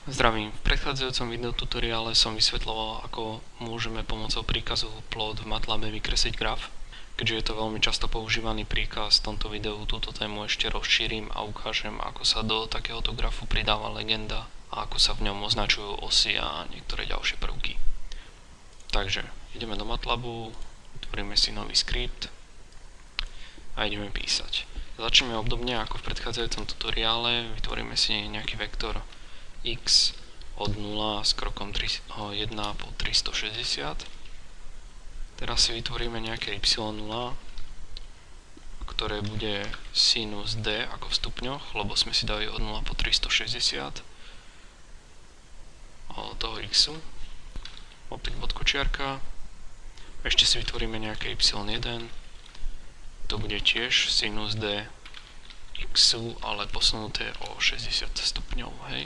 Zdravím, v predchádzajúcom videotutoriále som vysvetľoval, ako môžeme pomocou príkazu plot v MATLABe vykresliť graf. Keďže je to veľmi často používaný príkaz, v tomto videu túto tému ešte rozšírim a ukážem, ako sa do takéhoto grafu pridáva legenda a ako sa v ňom označujú osy a niektoré ďalšie prvky. Takže ideme do MATLABu, vytvoríme si nový skript a ideme písať. Začneme obdobne ako v predchádzajúcom tutoriále, vytvoríme si nejaký vektor x od 0 s krokom 1 po 360. Teraz si vytvoríme nejaké y0, ktoré bude sinus d ako v stupňoch, lebo sme si dali od 0 po 360 toho x. Opäť bodkočiarka. Ešte si vytvoríme nejaké y1, to bude tiež sinus d x, ale posunuté o 60 stupňov, hej.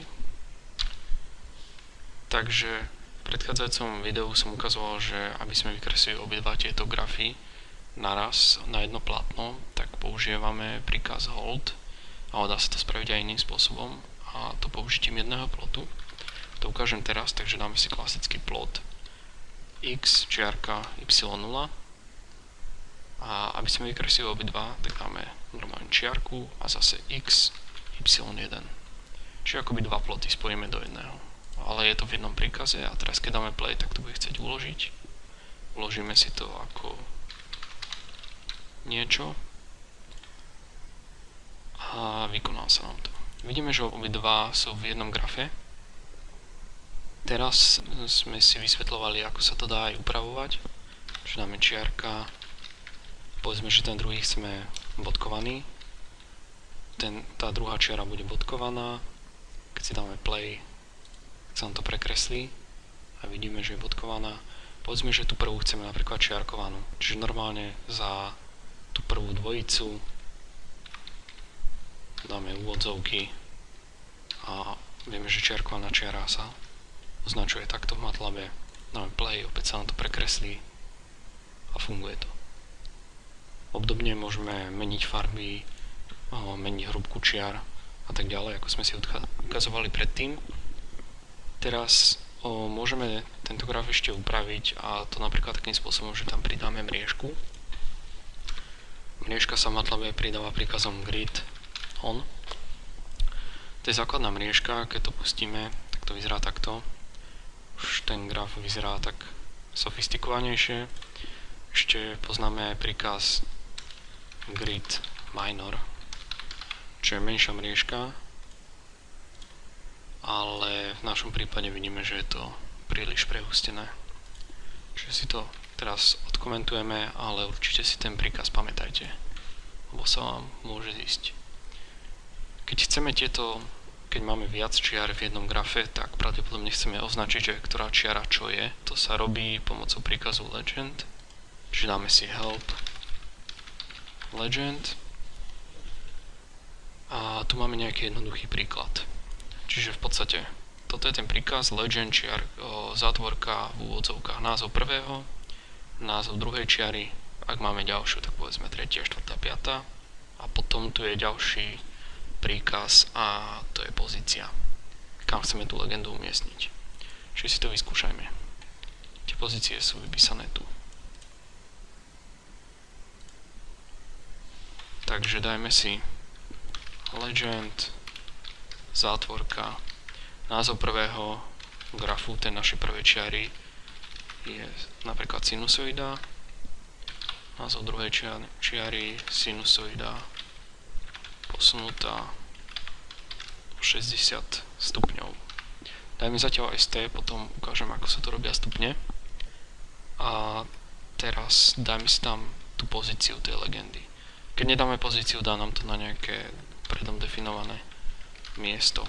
Takže v predchádzajúcom videu som ukazoval, že aby sme vykreslili obidva tieto grafy naraz na jedno plátno, tak používame príkaz hold, ale dá sa to spraviť aj iným spôsobom, a to použitím jedného plotu. To ukážem teraz, takže dáme si klasický plot x čiarka y0 a aby sme vykreslili obidva, tak dáme normálne čiarku a zase x y1. Čiže akoby dva ploty spojíme do jedného. Ale je to v jednom príkaze a teraz keď dáme play, tak to bude chcieť uložiť. Uložíme si to ako niečo a vykoná sa nám to. Vidíme, že obidva sú v jednom grafe. Teraz sme si vysvetľovali, ako sa to dá aj upravovať. Že dáme čiarka, povedzme, že ten druhý chceme bodkovaný. Tá druhá čiara bude bodkovaná. Keď si dáme play, sa nám to prekreslí a vidíme, že je bodkovaná. Povedzme, že tú prvú chceme napríklad čiarkovanú. Čiže normálne za tú prvú dvojicu dáme úvodzovky a vieme, že čiarkovaná čiara sa označuje takto v MATLABe. Dáme play, opäť sa nám to prekreslí a funguje to. Obdobne môžeme meniť farby, meniť hrúbku čiar a tak ďalej, ako sme si ukazovali predtým. Teraz môžeme tento graf ešte upraviť, a to napríklad takým spôsobom, že tam pridáme mriežku. Mriežka sa v MATLABe pridáva príkazom grid on. To je základná mriežka, keď to pustíme, tak to vyzerá takto. Už ten graf vyzerá tak sofistikovanejšie. Ešte poznáme aj príkaz grid minor, čo je menšia mriežka, ale v našom prípade vidíme, že je to príliš prehustené. Čiže si to teraz odkomentujeme, ale určite si ten príkaz pamätajte, lebo sa vám môže zísť. Keď máme viac čiar v jednom grafe, tak pravdepodobne chceme označiť, že ktorá čiara čo je. To sa robí pomocou príkazu legend. Čiže dáme si help legend a tu máme nejaký jednoduchý príklad. Čiže v podstate toto je ten príkaz legend čiar, zátvorka v úvodzovkách názov prvého, názov druhej čiary, ak máme ďalšiu, tak povedzme 3., 4., 5. A potom tu je ďalší príkaz a to je pozícia, kam chceme tú legendu umiestniť. Čiže si to vyskúšajme. Tie pozície sú vypísané tu. Takže dajme si legend, zátvorka, názov prvého grafu, ten našej prvej čiary je napríklad sinusoida, názov druhej čiary sinusoida posunutá o 60 stupňov. Dajme zatiaľ ST, potom ukážem, ako sa to robia stupne. A teraz dajme si tam tú pozíciu tej legendy. Keď nedáme pozíciu, dá nám to na nejaké predom definované miesto,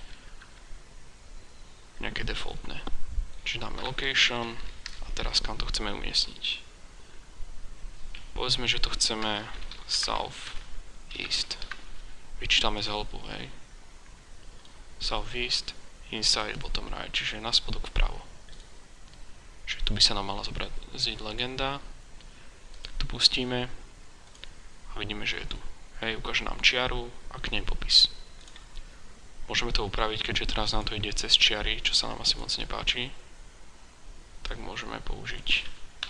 nejaké defaultné. Čiže dáme location a teraz kam to chceme umiestniť. Povedzme, že to chceme south east. Vyčítame z helpu, hej. South east, inside, bottom right, čiže na spodok vpravo. Čiže tu by sa nám mala zobraziť legenda. Tak tu pustíme a vidíme, že je tu. Hej, ukáže nám čiaru a k nej popis. Môžeme to upraviť, keďže teraz nám to ide cez čiary, čo sa nám asi moc nepáči. Tak môžeme použiť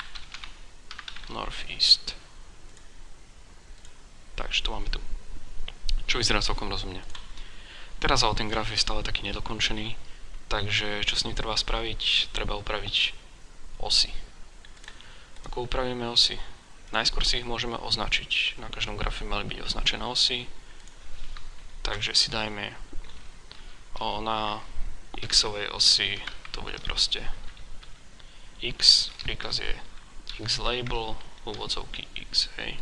Northeast. Takže to máme tu. Čo vyzerá celkom rozumne. Teraz ale ten graf je stále taký nedokončený, takže čo s ním treba spraviť? Treba upraviť osy. Ako upravíme osy? Najskôr si ich môžeme označiť. Na každom grafe mali byť označené osy. Takže si dajme na x-ovej osi, to bude proste x, príkaz je x-label, úvodzovky x, hej.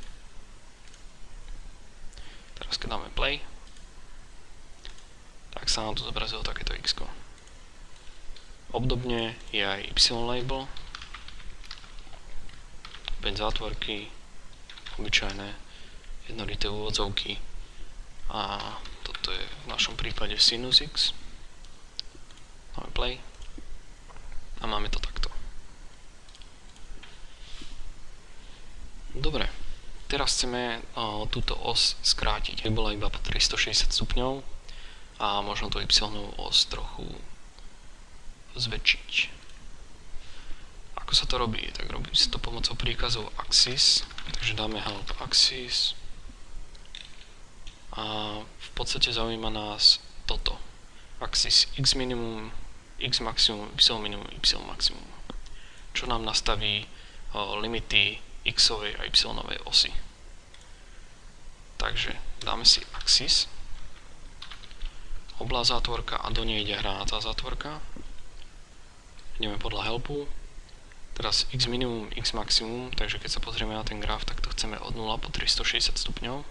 Teraz keď dáme play, tak sa nám tu zobrazilo takéto x-ko. Obdobne je aj y-label, opäť zátvorky, obyčajné, jednolité úvodzovky a toto je v našom prípade sinus x. Máme play a máme to takto. Dobre, teraz chceme túto os skrátiť, aby bola iba po 360 stupňov a možno tú y os trochu zväčšiť. Ako sa to robí? Tak robí sa to pomocou príkazov axis, takže dáme help axis a v podstate zaujíma nás toto. Axis x minimum, x maximum, y minimum, y maximum. Čo nám nastaví limity x-ovej a y-ovej osy. Takže dáme si axis, oblasť zátvorka a do nej ide hranatá zátvorka. Ideme podľa helpu. Teraz x minimum, x maximum, takže keď sa pozrieme na ten graf, tak to chceme od 0 po 360 stupňov.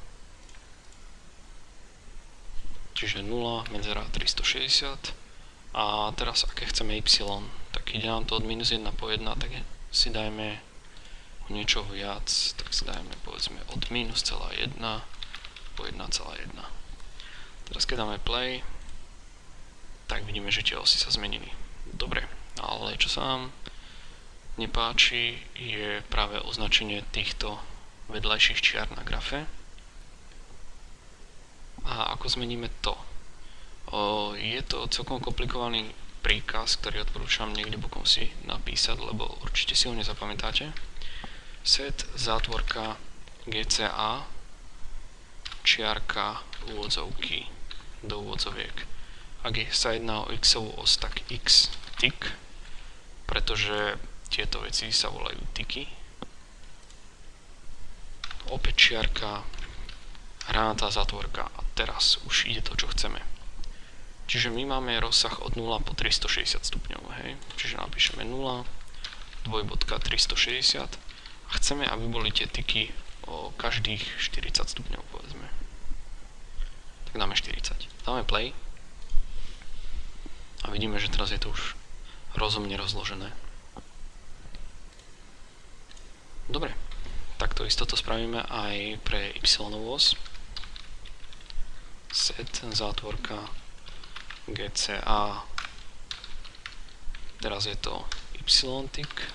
Čiže 0, medzera 360. A teraz aké chceme y, tak ide nám to od minus 1 po 1, tak si dajme o niečo viac, tak si dajme povedzme od minus 1 po 1,1. Teraz keď dáme play, tak vidíme, že tie osy sa zmenili. Dobre, ale čo sa nám nepáči, je práve označenie týchto vedľajších čiar na grafe. A ako zmeníme to? Je to celkom komplikovaný príkaz, ktorý odporúčam niekde bokom si napísať, lebo určite si ho nezapamätáte. Set zátvorka GCA čiarka úvodzovky do úvodzoviek. Ak sa jedná o x-ovú os, tak x tick, pretože tieto veci sa volajú ticky. Opäť čiarka, hranatá zátvorka a teraz už ide to, čo chceme. Čiže my máme rozsah od 0 po 360 stupňov, hej. Čiže napíšeme 0, dvojbodka 360 a chceme, aby boli tie tiky o každých 40 stupňov, povedzme. Tak dáme 40. Dáme play a vidíme, že teraz je to už rozumne rozložené. Dobre, takto istoto spravíme aj pre y-ovú os. Set zátvorka GCA, teraz je to y-tick,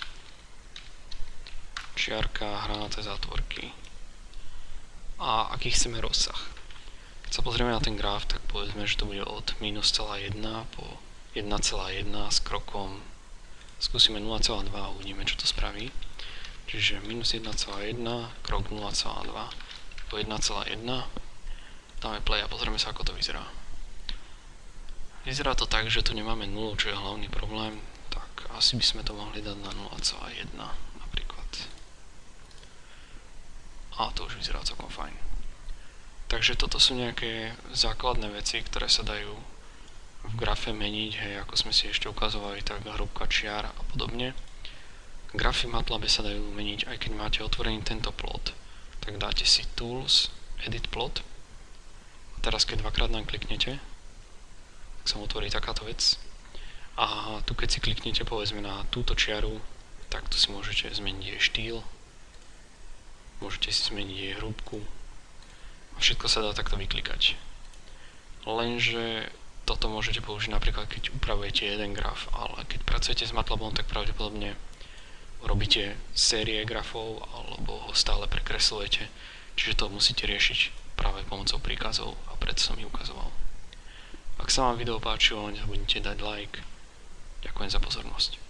čiarka, hranaté zátvorky a aký chceme rozsah. Keď sa pozrieme na ten graf, tak povedzme, že to bude od minus 1,1 po 1,1 s krokom, skúsime 0,2 a uvidíme, čo to spraví. Čiže minus 1,1, krok 0,2 po 1,1, dáme play a pozrieme sa, ako to vyzerá. Vyzerá to tak, že tu nemáme nulu, čo je hlavný problém, tak asi by sme to mohli dať na 0,1 napríklad. A to už vyzerá celkom fajn. Takže toto sú nejaké základné veci, ktoré sa dajú v grafe meniť, hej, ako sme si ešte ukazovali, tak hrúbka čiar a podobne. Grafy v MATLABe sa dajú meniť, aj keď máte otvorený tento plot, tak dáte si Tools, Edit Plot. A teraz keď dvakrát nám kliknete, tak sa otvorí takáto vec. A tu keď si kliknete povedzme na túto čiaru, tak tu si môžete zmeniť jej štýl, môžete si zmeniť jej hrúbku a všetko sa dá takto vyklikať. Lenže toto môžete použiť napríklad, keď upravujete jeden graf, ale keď pracujete s MATLABom, tak pravdepodobne robíte série grafov alebo ho stále prekreslujete, čiže to musíte riešiť práve pomocou príkazov a preto som ich ukazoval. Ak sa vám video páčilo, nezabudnite dať like. Ďakujem za pozornosť.